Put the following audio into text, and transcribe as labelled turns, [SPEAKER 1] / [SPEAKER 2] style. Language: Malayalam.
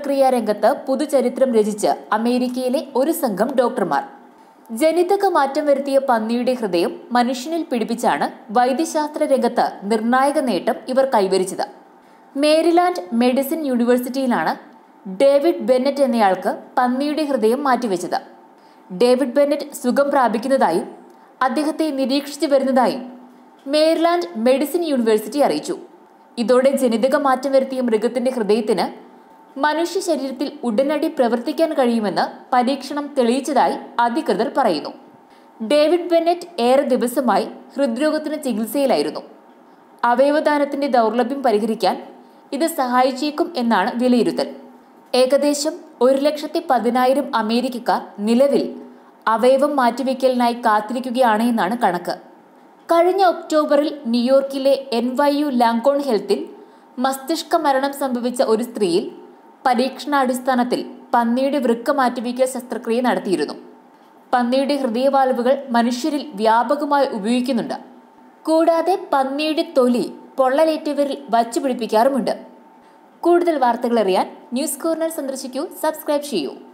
[SPEAKER 1] ശസ്ത്രക്രിയാ രംഗത്ത് പുതുചരിത്രം രചിച്ച് അമേരിക്കയിലെ ഒരു സംഘം ഡോക്ടർമാർ. ജനിതക മാറ്റം വരുത്തിയ പന്നിയുടെ ഹൃദയം മനുഷ്യനിൽ പിടിപ്പിച്ചാണ് വൈദ്യശാസ്ത്ര രംഗത്ത് നിർണായക നേട്ടം ഇവർ കൈവരിച്ചത്. മേരിലാൻഡ് മെഡിസിൻ യൂണിവേഴ്സിറ്റിയിലാണ് ഡേവിഡ് ബെന്നറ്റ് എന്നയാൾക്ക് പന്നിയുടെ ഹൃദയം മാറ്റിവെച്ചത്. ഡേവിഡ് ബെന്നറ്റ് സുഖം പ്രാപിക്കുന്നതായും അദ്ദേഹത്തെ നിരീക്ഷിച്ചു വരുന്നതായും മേരിലാൻഡ് മെഡിസിൻ യൂണിവേഴ്സിറ്റി അറിയിച്ചു. ഇതോടെ ജനിതക മാറ്റം വരുത്തിയ മൃഗത്തിന്റെ ഹൃദയത്തിന് മനുഷ്യ ശരീരത്തിൽ ഉടനടി പ്രവർത്തിക്കാൻ കഴിയുമെന്ന് പരീക്ഷണം തെളിയിച്ചതായി അധികൃതർ പറയുന്നു. ഡേവിഡ് ബെന്നറ്റ് ഏറെ ദിവസമായി ഹൃദ്രോഗത്തിന് ചികിത്സയിലായിരുന്നു. അവയവദാനത്തിന്റെ ദൗർലഭ്യം പരിഹരിക്കാൻ ഇത് സഹായിച്ചേക്കും എന്നാണ് വിലയിരുത്തൽ. ഏകദേശം 1,10,000 അമേരിക്കക്കാർ നിലവിൽ അവയവം മാറ്റിവെക്കലിനായി കാത്തിരിക്കുകയാണ് എന്നാണ് കണക്ക്. കഴിഞ്ഞ ഒക്ടോബറിൽ ന്യൂയോർക്കിലെ NYU ലാങ്കോൺ ഹെൽത്തിൽ മസ്തിഷ്ക മരണം സംഭവിച്ച ഒരു സ്ത്രീയിൽ പരീക്ഷണാടിസ്ഥാനത്തിൽ പന്നിയുടെ വൃക്ക മാറ്റിവെക്കൽ ശസ്ത്രക്രിയ നടത്തിയിരുന്നു. പന്നിയുടെ ഹൃദയവാൽവുകൾ മനുഷ്യരിൽ വ്യാപകമായി ഉപയോഗിക്കുന്നുണ്ട്. കൂടാതെ പന്നിയുടെ തൊലി പൊള്ളലേറ്റവരിൽ വച്ചുപിടിപ്പിക്കാറുമുണ്ട്. കൂടുതൽ വാർത്തകൾ അറിയാൻ ന്യൂസ് കോർണർ സന്ദർശിക്കൂ, സബ്സ്ക്രൈബ് ചെയ്യൂ.